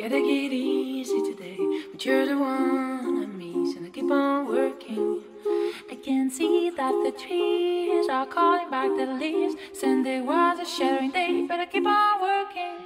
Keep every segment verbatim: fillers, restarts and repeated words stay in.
yeah, take it easy today. But you're the one I miss, and I keep on working. I can see that the trees are calling back the leaves. Sunday was a shattering day, but I keep on working.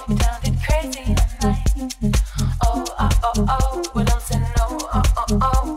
Oh,